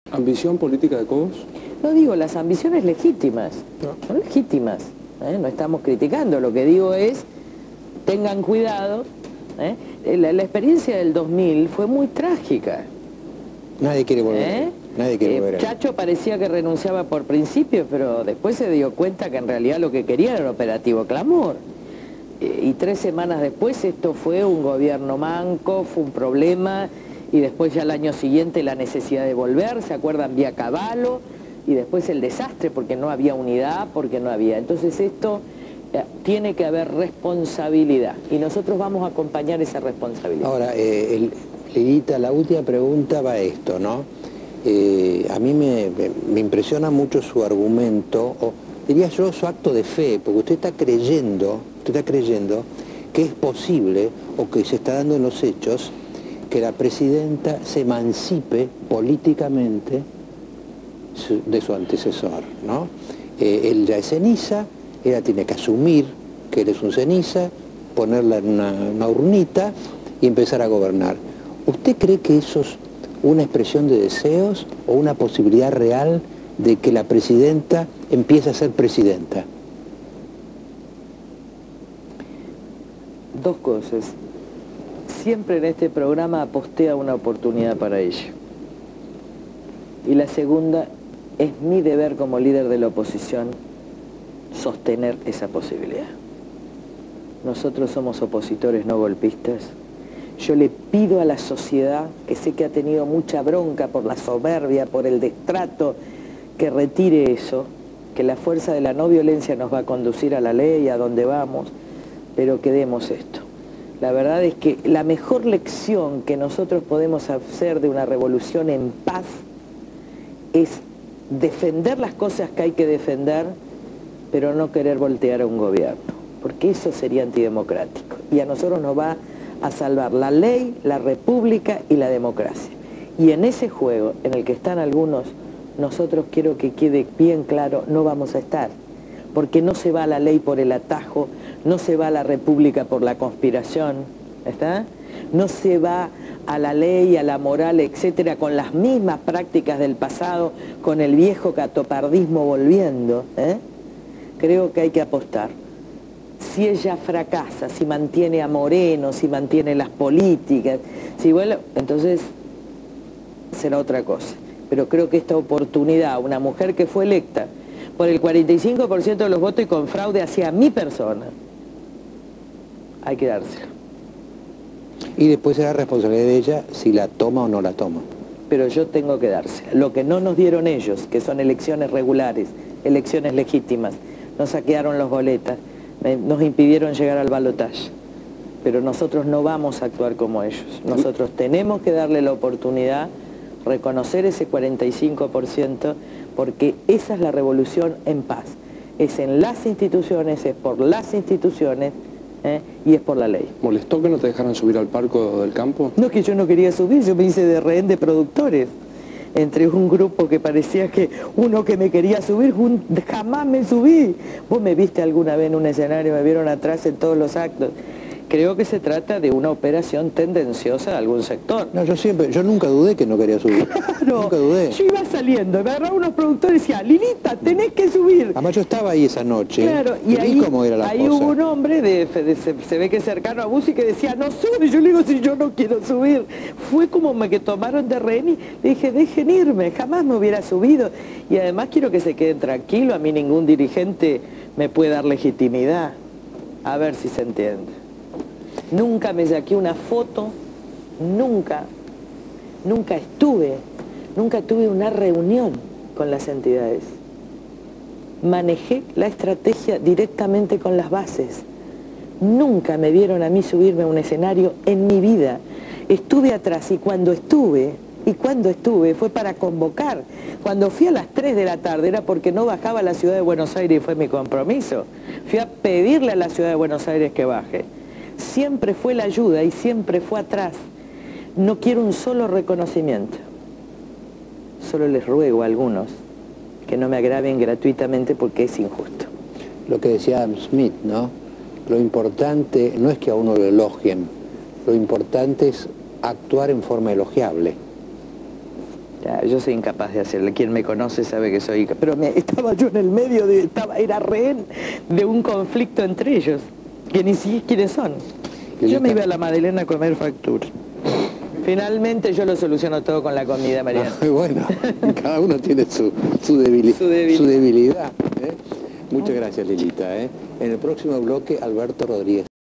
¿Ambición política de Cobos? No digo, las ambiciones legítimas, son legítimas, no estamos criticando, lo que digo es, tengan cuidado, la experiencia del 2000 fue muy trágica. Nadie quiere volver. Nadie quiere volver. Chacho parecía que renunciaba por principio, pero después se dio cuenta que en realidad lo que quería era el operativo Clamor. Y 3 semanas después esto fue un gobierno manco, fue un problema, y después ya al año siguiente la necesidad de volver, ¿se acuerdan? Vía Cavallo, y después el desastre porque no había unidad, porque no había. Entonces esto tiene que haber responsabilidad, y nosotros vamos a acompañar esa responsabilidad. Ahora, Lilita, la última pregunta va a esto, ¿no? A mí me impresiona mucho su argumento, o diría yo su acto de fe, porque usted está creyendo que es posible, o que se está dando en los hechos, que la presidenta se emancipe políticamente de su antecesor, ¿no? Él ya es ceniza, ella tiene que asumir que él es un ceniza, ponerla en una urnita y empezar a gobernar. ¿Usted cree que eso es una expresión de deseos o una posibilidad real de que la presidenta empiece a ser presidenta? Dos cosas. Siempre en este programa aposté a una oportunidad para ella. Y la segunda, es mi deber como líder de la oposición sostener esa posibilidad. Nosotros somos opositores, no golpistas. Yo le pido a la sociedad, que sé que ha tenido mucha bronca por la soberbia, por el destrato, que retire eso, que la fuerza de la no violencia nos va a conducir a la ley, a donde vamos, pero que demos esto. La verdad es que la mejor lección que nosotros podemos hacer de una revolución en paz es defender las cosas que hay que defender, pero no querer voltear a un gobierno, porque eso sería antidemocrático. Y a nosotros nos va a salvar la ley, la república y la democracia. Y en ese juego en el que están algunos, nosotros quiero que quede bien claro, no vamos a estar. Porque no se va a la ley por el atajo, no se va a la república por la conspiración, ¿está? No se va a la ley, a la moral, etcétera, con las mismas prácticas del pasado, con el viejo catopardismo volviendo, Creo que hay que apostar. Si ella fracasa, si mantiene a Moreno, si mantiene las políticas, si bueno, entonces será otra cosa. Pero creo que esta oportunidad, una mujer que fue electa por el 45% de los votos y con fraude hacia mi persona, hay que dársela. Y después será responsabilidad de ella si la toma o no la toma. Pero yo tengo que dársela. Lo que no nos dieron ellos, que son elecciones regulares, elecciones legítimas, nos saquearon las boletas, nos impidieron llegar al balotaje. Pero nosotros no vamos a actuar como ellos. Nosotros tenemos que darle la oportunidad, reconocer ese 45%, porque esa es la revolución en paz. Es en las instituciones, es por las instituciones, y es por la ley. ¿Molestó que no te dejaran subir al Parco del Campo? No, es que yo no quería subir, yo me hice de rehén de productores. Entre un grupo que parecía que uno que me quería subir, jamás me subí. Vos me viste alguna vez en un escenario, me vieron atrás en todos los actos. Creo que se trata de una operación tendenciosa de algún sector. No, yo nunca dudé que no quería subir. Claro, nunca dudé. Yo iba saliendo, me agarraba unos productores y decía, Lilita, tenés que subir. Además yo estaba ahí esa noche. Claro, y ahí, cómo era la ahí cosa. hubo un hombre, se ve que cercano a Bussi, que decía, no sube. Yo le digo, si yo no quiero subir. Fue como que tomaron de rehén y le dije, dejen irme, jamás me hubiera subido. Y además quiero que se queden tranquilos, a mí ningún dirigente me puede dar legitimidad. A ver si se entiende. Nunca me saqué una foto, nunca tuve una reunión con las entidades. Manejé la estrategia directamente con las bases. Nunca me vieron a mí subirme a un escenario en mi vida. Estuve atrás y cuando estuve fue para convocar. Cuando fui a las 3 de la tarde era porque no bajaba a la ciudad de Buenos Aires y fue mi compromiso. Fui a pedirle a la ciudad de Buenos Aires que baje. Siempre fue la ayuda y siempre fue atrás. No quiero un solo reconocimiento. Solo les ruego a algunos que no me agraven gratuitamente porque es injusto. Lo que decía Adam Smith, ¿no? Lo importante no es que a uno lo elogien, lo importante es actuar en forma elogiable. Ya, yo soy incapaz de hacerlo. Quien me conoce sabe que soy incapaz. Pero estaba yo en el medio, era rehén de un conflicto entre ellos, que ni siquiera quiénes son. Yo me iba a la Madeleine a comer factura. Finalmente yo lo soluciono todo con la comida, Mariano. Bueno, cada uno tiene su debilidad. Muchas gracias, Lilita. En el próximo bloque, Alberto Rodríguez.